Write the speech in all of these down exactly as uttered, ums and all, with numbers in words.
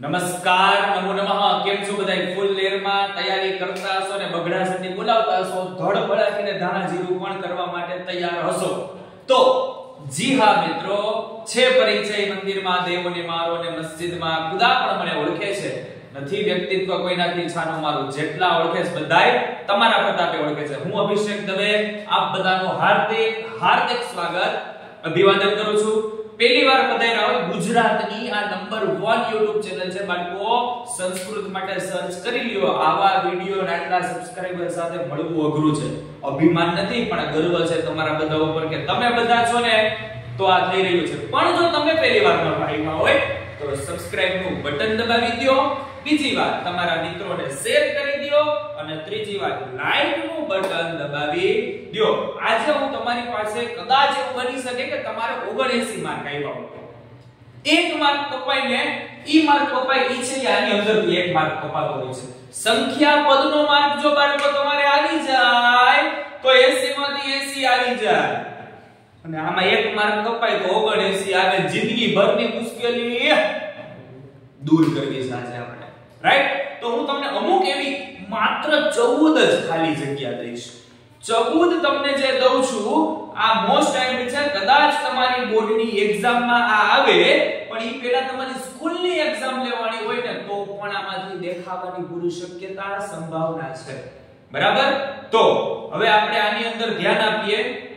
નમસ્કાર, નમો નમઃ. કેમ છો બધાય? ફૂલ લેરમાં તૈયારી કરતા હશો ને બગડા સટી બોલાવતા હશો, ધડ ભડાકીને ધાણા જીરું પણ કરવા માટે તૈયાર હશો. તો જી હા મિત્રો, છે પરિચય મંદિરમાં દેવોને મારો ને મસ્જિદમાં ખુદા પણ મને ઓળખે છે. નથી વ્યક્તિત્વ કોઈનાથી છાનો મારું, જેટલા ઓળખે છે બધાય તમારા પ્રતાપે ઓળખે છે. હું અભિષેક દવે આપ બધાનું હાર્દિક હાર્દિક સ્વાગત અભિવાદન કરું છું. પહેલી વાર પધાર્યા હોય ગુજરાતની આ નંબર એક YouTube ચેનલ છે બાળકો, સંસ્કૃત માટે સર્ચ કરી લ્યો. આવા વિડિયો નાટલા સબસ્ક્રાઇબર સાથે મળવું અઘરું છે. અભિમાન નથી પણ ગર્વ છે તમારા બધા ઉપર કે તમે બધા છો ને તો આ થઈ રહ્યું છે. પણ જો તમે પહેલી વાર નવા હોય તો સબસ્ક્રાઇબ નું બટન દબાવી દો, બીજી વાર તમારા મિત્રોને શેર કરી દો અને ત્રીજી વાર લાઈક નું બટન દબાવી દો. આજે હું તમારી પાસે કદાચ એવું બની શકે કે તમારે ઓગણએંસી માર્ક આવ્યા હોય, એક માર્ક કપાઈને ઈ માર્ક કપાય ઈ છે આની અંદરથી એક માર્ક કપાતો હોય છે. સંખ્યા પદનો માર્ક જો બાળકો તમારે આવી જાય તો એંસી માંથી એંસી આવી જાય અને આમાં એક માર્ક કપાય તો ઓગણએંસી આવે. જિંદગી ભરની મુશ્કેલી દૂર કરવી છે આજે આપણે, રાઈટ? તો હું તમને અમુક એવી માત્ર ચૌદ જ ખાલી જગ્યા દઈશ. ચૌદ તમને જે દઉં છું આ મોસ્ટ આઈમ્પોર્ટન્ટ છે. કદાચ તમારી બોર્ડની એક્ઝામમાં આ આવે પણ ઈ પહેલા તમારી સ્કૂલની એક્ઝામ લેવાની હોય ને તો પણ આમાંથી દેખાવાની પૂરી શક્યતા સંભાવના છે. બરાબર? તો હવે આપણે આની અંદર ધ્યાન આપીએ.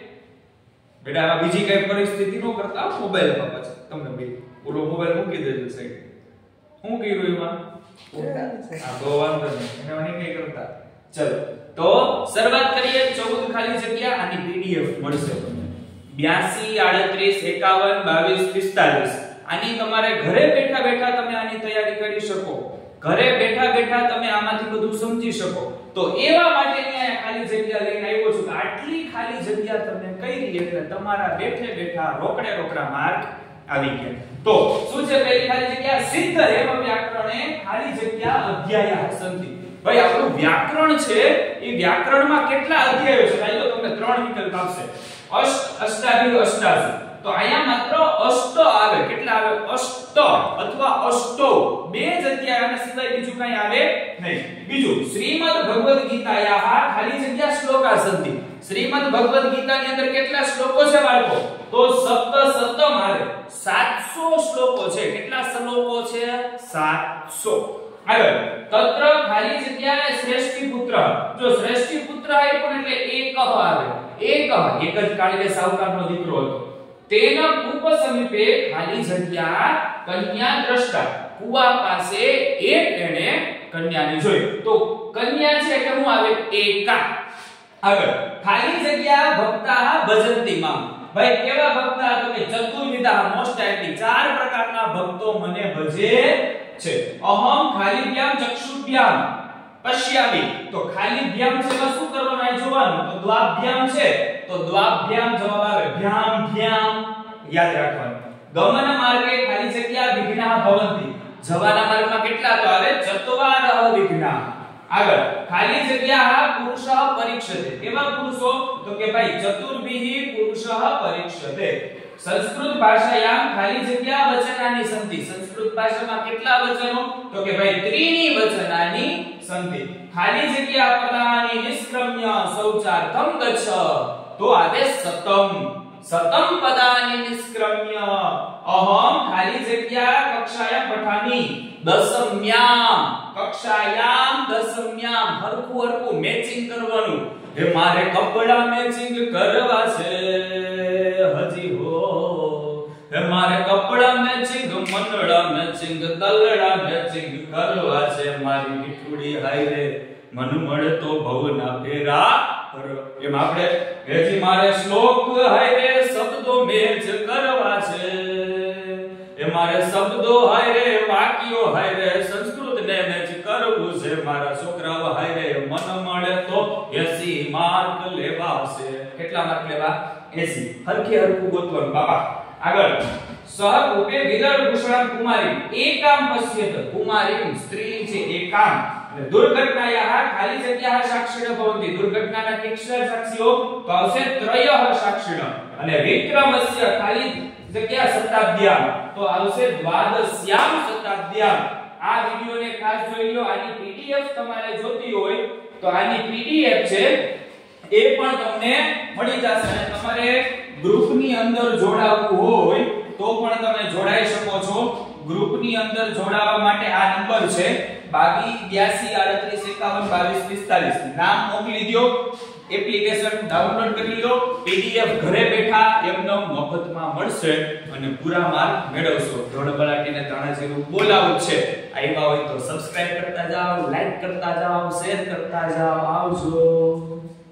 બેટા આ બીજી કઈ પરિસ્થિતિ નો કરતા મોબાઈલ માં પછી તમને બે ઓલો મોબાઈલ મૂકી દેજો સાઈડ. હું કર્યું એમાં આ તો વાંધો નહીં, એને મને કઈ કરતા. ચલો તો શરૂઆત કરીએ. ચૌદ ખાલી જગ્યા આની પીડીએફ મળશે તમને. બ્યાસી, આડત્રીસ, એકાવન, બાવીસ, પિસ્તાલીસ. આની તમારે ઘરે બેઠા બેઠા તમે આની તૈયારી કરી શકો. ઘરે બેઠા બેઠા તમે આમાંથી બધું સમજી શકો. તો એવા માટેની આ ખાલી જગ્યા લઈને આવ્યો છું. આટલી ખાલી જગ્યા તમને કરી એટલે તમારા બેઠે બેઠા રોકડે રોકડા માર્ક આવી ગયા. તો શું છે પહેલી ખાલી જગ્યા? સિદ્ધ એવ વ્યાકરણે ખાલી જગ્યા અધ્યાય સંધિ. ભાઈ આપણું વ્યાકરણ છે એ વ્યાકરણમાં કેટલા અધ્યાયો છે? ભાઈ તો તમને ત્રણ વિકલ્પ આપશે. અષ્ટ, અષ્ટાદિ, અષ્ટાદિ. તો અહીંયા માત્ર અષ્ટ આવે. કેટલા આવે? અષ્ટ અથવા અષ્ટો બે જગ્યા, આના સિવાય બીજું કઈ આવે નહીં. બીજું શ્રીમદ ભગવદ ગીતાયા ખાલી જગ્યા શ્લોકા સંધિ. શ્રીમદ ભગવદ ગીતાની અંદર કેટલા શ્લોકો છે બાળકો? તો સપ્ત સપ્તમ આવે. સાતસો શ્લોકો છે. કેટલા શ્લોકો છે? સાતસો. આગળ તત્ર ખાલી જગ્યા શ્રેષ્ઠી પુત્ર. જો શ્રેષ્ઠી પુત્ર આપ્યો એટલે એક આવે. એક એક જ કાળીએ સાવકારનો દીકરો હતો. તેના કૂપ સમીપે ખાલી જગ્યા કન્યા દ્રષ્ટા. કુવા પાસે એક એને કન્યાને જોઈ. તો કન્યા છે એટલે શું આવે? એકા. આગળ ખાલી જગ્યા ભક્તા ભજંતી માં. ભાઈ કેવા ભક્તા? તો કે ચતુર્વિધા મોસ્ટ ટાઈપની ચાર પ્રકારના ભક્તો મને ભજે છે. અહમ ખાલીભ્યામ ચક્ષુભ્યામ પશ્યામી. તો ખાલીભ્યામ છે એમાં શું કરવાનું આ જોવાનું. તો દ્વાભ્યામ છે તો દ્વાભ્યામ જવાબ આવે. ભ્યામ ભ્યામ યાદ રાખવાનું. ગમન માર્ગે ખાલી જગ્યા વિઘ્ના ભવંતિ. જવાના માર્ગમાં કેટલા તો આવે? ચત્વારઃ વિઘ્ના. આગળ ખાલી જગ્યા પુરુષઃ પરીક્ષતે. કેવા પુરુષો? તો કે ભાઈ ચતુર્ભિઃ પુરુષઃ પરીક્ષતે. સંસ્કૃત ભાષાયામ ખાલી જગ્યા વચનાની સંધિ. સંસ્કૃત ભાષામાં કેટલા વચનો? તો કે ભાઈ ત્રીની વચનાની સંધિ. ખાલી જગ્યા પદાની નિષ્ક્રમ્ય શૌચાર્થમ ગચ્છ. તો આવે સતમ. સતમ પદાની નિષ્ક્રમ્ય. અહમ ખાલી જગ્યા કક્ષાયામ પઠામી. દસમ્યામ કક્ષાયામ દસમ્યામ. હરખું હરખું મેચિંગ કરવાનું. હે મારે કપડા મેચિંગ કરવા છે હજી હો. હે મારે કપડા મેચિંગ, મનડા મેચિંગ, તલડા મેચિંગ કરવા છે મારી મીઠુડી હાય રે મન મળે તો ભવના ફેરા. એમ આપણે હજી મારે શ્લોક હાય રે શબ્દો મેચ કરવા છે. એ મારે શબ્દો હાય રે વાક્યો હાય રે સંસ્કૃત ને મેચ કરવું છે. મારા છોકરાઓ હાય રે મન મળે તો એંસી માર્ક લેવા છે. કેટલા માર્ક લેવા? એંસી. હરખે હરખું ગોતવાનું બાપા. આગળ સહકૂપે વિરલ ભૂષણ કુમારી. એકામ પશ્યેત. કુમારી સ્ત્રી છે એકામ. અને દુર્ઘટનાયા ખાલી જગ્યા સાક્ષીણ ભવંતિ. દુર્ઘટનાના કેટલા સાક્ષીઓ? તો આવશે ત્રયઃ સાક્ષીણ. અને વિક્રમસ્ય ખાલી જગ્યા શતાબ્દ્યામ. તો આવશે દ્વાદશ્યામ શતાબ્દ્યામ. આ વિડિયોને ખાસ જોઈ લો. આની પીડીએફ તમારે જોતી હોય તો આની પીડીએફ છે એ પણ તમને મળી જશે. અને તમારે ગ્રુપની અંદર જોડાવવું હોય તો પણ તમે જોડાઈ શકો છો. ગ્રુપની અંદર જોડાવા માટે આ નંબર છે બાવીસ બ્યાસી આડત્રીસ એકાવન બાવીસ પિસ્તાલીસ. નામ મોકલી દો, એપ્લિકેશન ડાઉનલોડ કરી લો, પીડીએફ ઘરે બેઠા એકદમ મફતમાં મળશે અને પૂરા માર્ક મેળવશો. ધોળ બલાટીને ધાણા જીરું બોલાવું છે. આવ્યા હોય તો સબસ્ક્રાઇબ કરતા જાઓ, લાઈક કરતા જાઓ, શેર કરતા જાઓ. આવજો.